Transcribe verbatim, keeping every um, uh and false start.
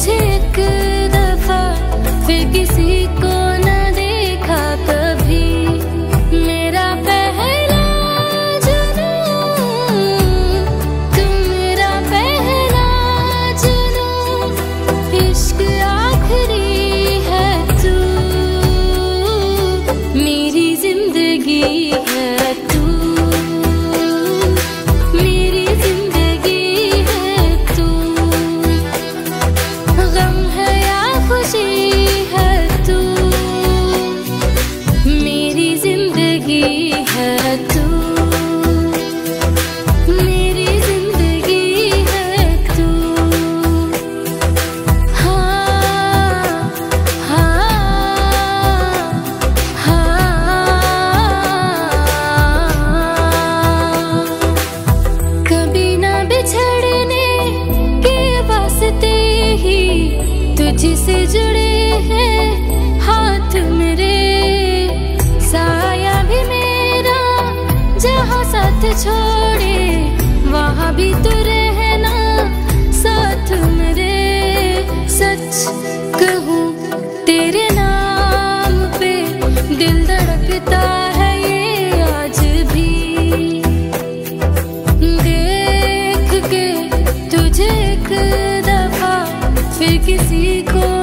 तुझे एक दफा फिर किसी को न देखा कभी। मेरा पहला जुनून तू, मेरा पहला जुनून, इश्क आखिरी है तू, मेरी जिंदगी है तू, मेरी जिंदगी है तू। गम है या खुशी है तू, मेरी जिंदगी है तू, मेरी जिंदगी है तू। हाँ हाँ हाँ, कभी ना बिछड़ने के वास्ते ही तुझसे जुड़े हैं हाथ मेरे। साया भी मेरा जहाँ साथ छोड़े, वहाँ भी तू रहना साथ मेरे। सच कहूँ तेरे नाम पे दिल धड़कता है ये आज भी। देख के तुझे एक दफा फिर किसी को